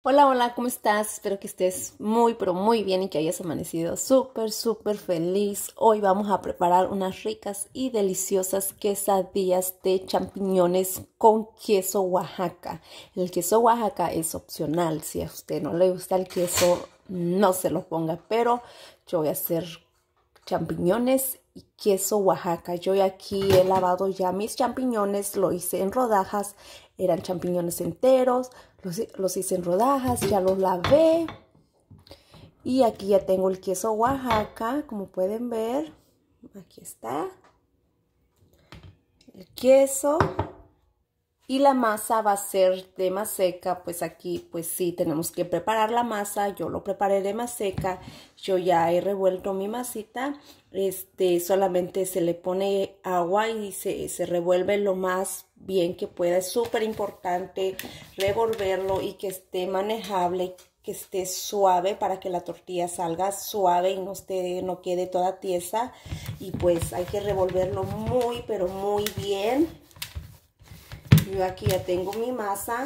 Hola, hola, ¿cómo estás? Espero que estés muy, pero muy bien y que hayas amanecido súper feliz. Hoy vamos a preparar unas ricas y deliciosas quesadillas de champiñones con queso Oaxaca. El queso Oaxaca es opcional. Si a usted no le gusta el queso, no se lo ponga, pero yo voy a hacer champiñones y queso Oaxaca. Yo aquí he lavado ya mis champiñones, lo hice en rodajas, eran champiñones enteros, los hice en rodajas, ya los lavé. Y aquí ya tengo el queso Oaxaca, como pueden ver. Aquí está el queso. Y la masa va a ser de maseca, pues aquí pues sí tenemos que preparar la masa. Yo lo preparé de maseca, yo ya he revuelto mi masita. Solamente se le pone agua y se revuelve lo más bien que pueda. Es súper importante revolverlo y que esté manejable, que esté suave para que la tortilla salga suave y no quede toda tiesa. Y pues hay que revolverlo muy, pero muy bien. Yo aquí ya tengo mi masa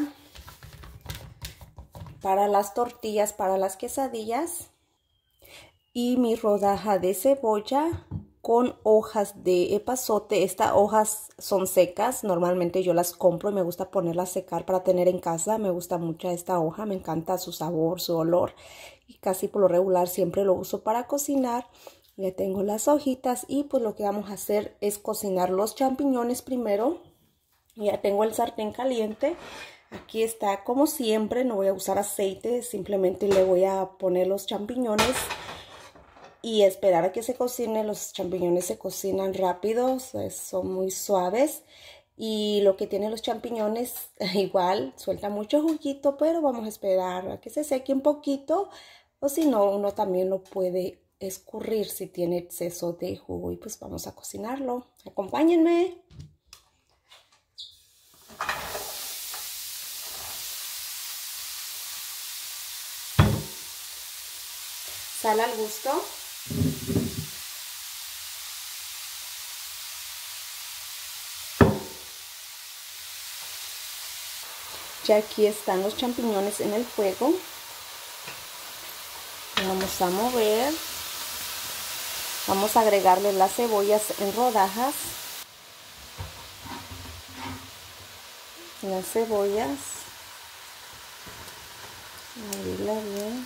para las tortillas, para las quesadillas. Y mi rodaja de cebolla con hojas de epazote. Estas hojas son secas, normalmente yo las compro y me gusta ponerlas a secar para tener en casa. Me gusta mucho esta hoja, me encanta su sabor, su olor. Y casi por lo regular siempre lo uso para cocinar. Ya tengo las hojitas y pues lo que vamos a hacer es cocinar los champiñones primero. Ya tengo el sartén caliente. Aquí está como siempre, no voy a usar aceite, simplemente le voy a poner los champiñones y esperar a que se cocine. Los champiñones se cocinan rápido, son muy suaves. Y lo que tienen los champiñones igual suelta mucho juguito, pero vamos a esperar a que se seque un poquito. O si no, uno también lo puede escurrir si tiene exceso de jugo. Y pues vamos a cocinarlo. Acompáñenme. Sal al gusto. Ya aquí están los champiñones en el fuego. Vamos a mover. Vamos a agregarle las cebollas en rodajas. Las cebollas. Abrirla bien.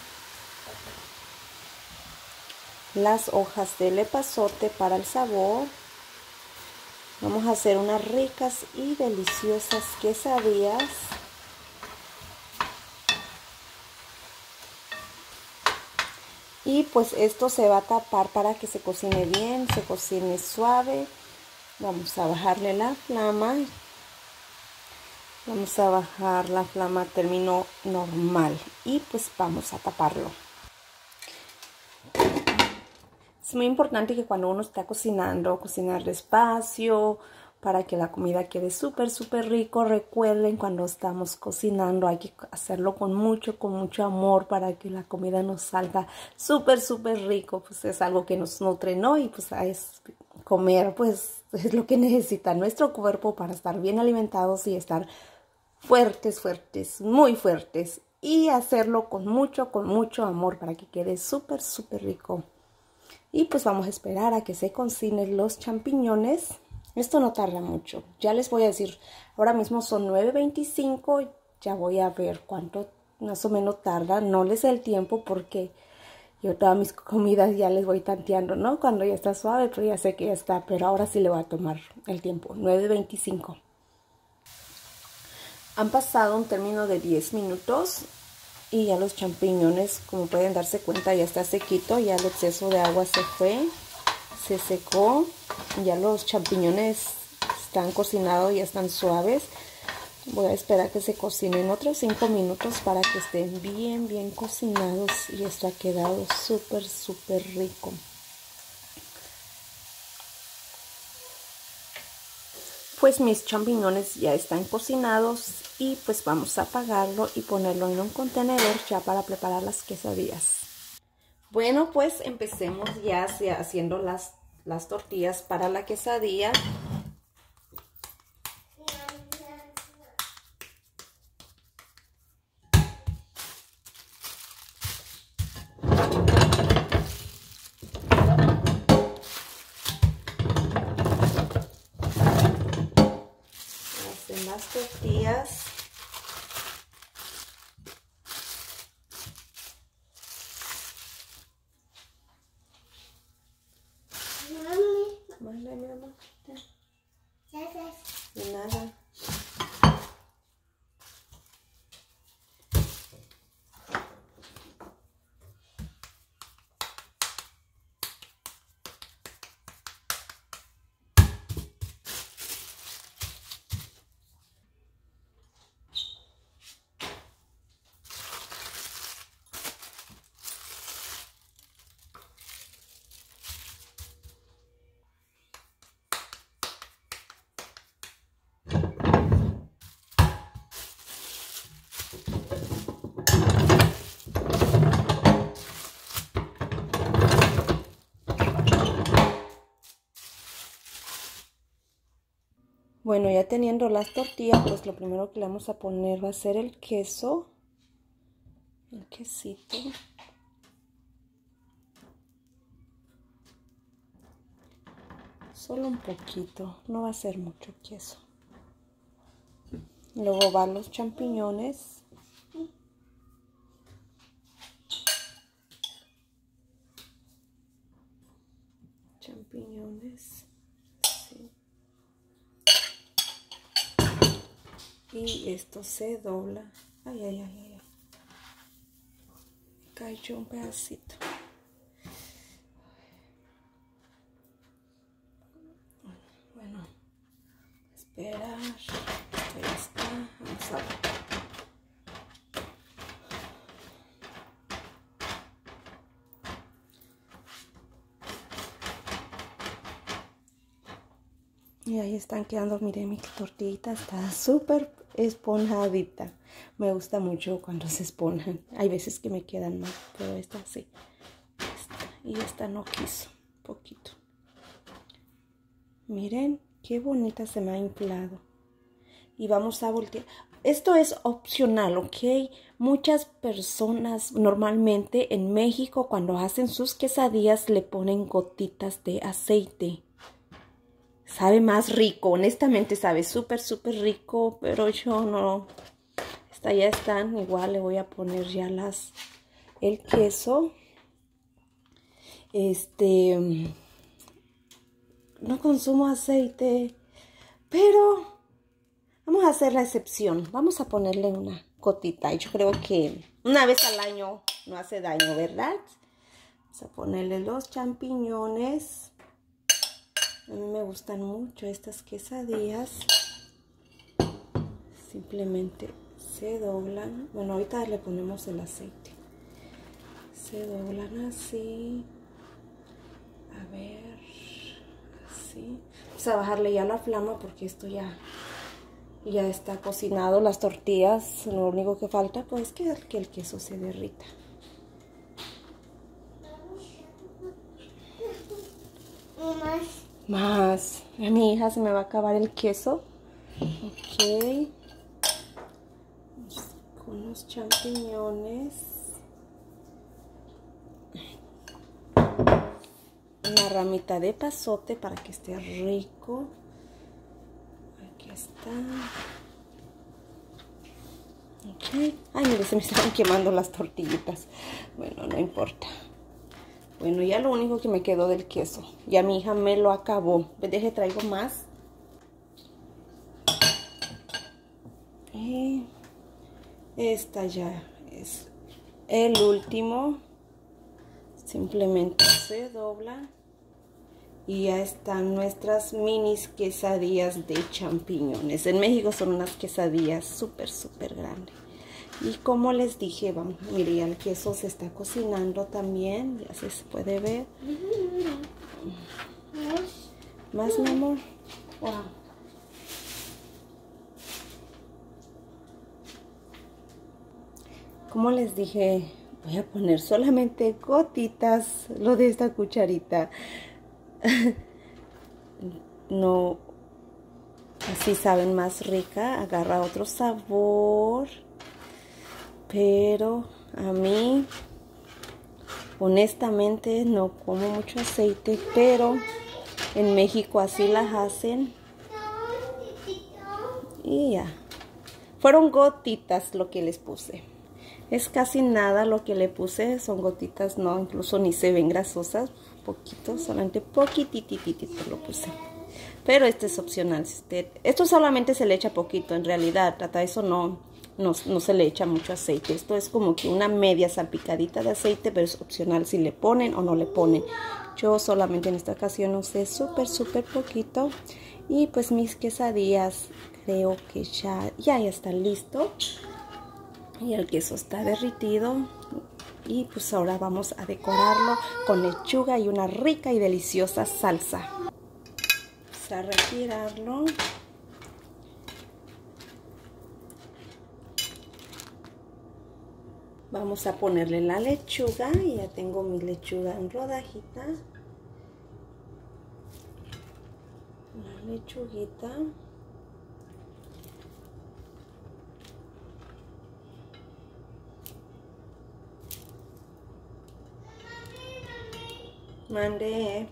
Las hojas del epazote para el sabor. Vamos a hacer unas ricas y deliciosas quesadillas. Y pues esto se va a tapar para que se cocine bien, se cocine suave. Vamos a bajarle la flama. Vamos a bajar la flama a término normal y pues vamos a taparlo. Es muy importante que cuando uno está cocinando, cocinar despacio para que la comida quede súper rico. Recuerden, cuando estamos cocinando hay que hacerlo con mucho amor para que la comida nos salga súper rico. Pues es algo que nos nutre, ¿no? Y pues es comer, pues es lo que necesita nuestro cuerpo para estar bien alimentados y estar fuertes, muy fuertes. Y hacerlo con mucho amor para que quede súper rico. Y pues vamos a esperar a que se cocinen los champiñones. Esto no tarda mucho. Ya les voy a decir, ahora mismo son 9:25. Ya voy a ver cuánto más o menos tarda. No les dé el tiempo porque yo todas mis comidas ya les voy tanteando, ¿no? Cuando ya está suave, pero ya sé que ya está. Pero ahora sí le voy a tomar el tiempo. 9:25. Han pasado un término de 10 minutos. Y ya los champiñones, como pueden darse cuenta, ya está sequito, ya el exceso de agua se fue, se secó. Ya los champiñones están cocinados, ya están suaves. Voy a esperar que se cocinen otros 5 minutos para que estén bien cocinados. Y esto ha quedado súper rico. Pues mis champiñones ya están cocinados y pues vamos a apagarlo y ponerlo en un contenedor ya para preparar las quesadillas. Bueno, pues empecemos ya haciendo las tortillas para la quesadilla. Bueno, ya teniendo las tortillas, pues lo primero que le vamos a poner va a ser el queso. El quesito. Solo un poquito, no va a ser mucho queso. Luego van los champiñones. Champiñones. Sí. Y esto se dobla. Ay, ay, ay, ay. Me cayó un pedacito. Bueno, esperar. Esto ya está. Vamos a ver. Y ahí están quedando, miren, mi tortillita está súper esponjadita. Me gusta mucho cuando se esponjan. Hay veces que me quedan mal, pero esta sí. Y esta no quiso, poquito. Miren, qué bonita se me ha inflado. Y vamos a voltear. Esto es opcional, ¿ok? Muchas personas normalmente en México cuando hacen sus quesadillas le ponen gotitas de aceite. Sabe más rico, honestamente sabe súper rico, pero yo no. Esta ya están, igual le voy a poner ya el queso. No consumo aceite, pero vamos a hacer la excepción. Vamos a ponerle una gotita. Yo creo que una vez al año no hace daño, ¿verdad? Vamos a ponerle los champiñones. A mí me gustan mucho estas quesadillas. Simplemente se doblan. Bueno, ahorita le ponemos el aceite. Se doblan así. A ver. Así. Vamos a bajarle ya la flama porque esto ya está cocinado. Las tortillas. Lo único que falta pues que el queso se derrita. Más. A mi hija se me va a acabar el queso. Ok. Con los champiñones. Una ramita de epazote para que esté rico. Aquí está. Ok. Ay, mire, se me estaban quemando las tortillitas. Bueno, no importa. Bueno, ya lo único que me quedó del queso. Ya mi hija me lo acabó. Deje, traigo más. Y esta ya es el último. Simplemente se dobla. Y ya están nuestras minis quesadillas de champiñones. En México son unas quesadillas súper grandes. Y como les dije, vamos, mire, ya el queso se está cocinando también. Ya se puede ver. Más, mi amor. Wow. Como les dije, voy a poner solamente gotitas, lo de esta cucharita. No, así saben más rica, agarra otro sabor. Pero a mí, honestamente, no como mucho aceite, pero en México así las hacen. Y ya. Fueron gotitas lo que les puse. Es casi nada lo que le puse, son gotitas, no, incluso ni se ven grasosas. Poquito, solamente poquitititito lo puse. Pero este es opcional. Esto solamente se le echa poquito, en realidad. Hasta eso no se le echa mucho aceite. Esto es como que una media salpicadita de aceite, pero es opcional si le ponen o no le ponen. Yo solamente en esta ocasión usé súper poquito. Y pues mis quesadillas creo que ya está listo. Y el queso está derritido. Y pues ahora vamos a decorarlo con lechuga y una rica y deliciosa salsa. Vamos a retirarlo. Vamos a ponerle la lechuga. Y ya tengo mi lechuga en rodajitas. Una lechuguita. Mandé.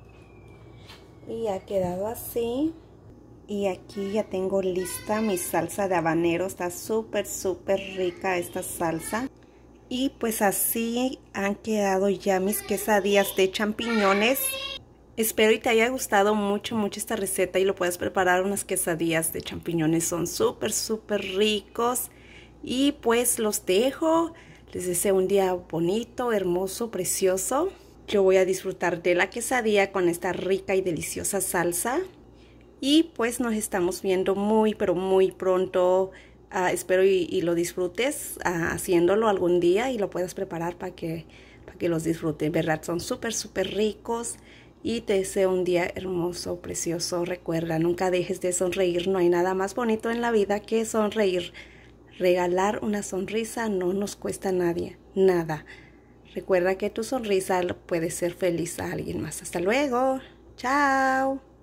Y ha quedado así. Y aquí ya tengo lista mi salsa de habanero. Está súper rica esta salsa. Y pues así han quedado ya mis quesadillas de champiñones. Espero y te haya gustado mucho esta receta y lo puedas preparar. Unas quesadillas de champiñones son súper ricos. Y pues los dejo. Les deseo un día bonito, hermoso, precioso. Yo voy a disfrutar de la quesadilla con esta rica y deliciosa salsa. Y pues nos estamos viendo muy pronto. Espero y lo disfrutes haciéndolo algún día y lo puedas preparar para que los disfrutes. ¿Verdad? Son súper ricos. Y te deseo un día hermoso, precioso. Recuerda, nunca dejes de sonreír. No hay nada más bonito en la vida que sonreír. Regalar una sonrisa no nos cuesta a nadie, nada. Recuerda que tu sonrisa puede ser feliz a alguien más. Hasta luego. Chao.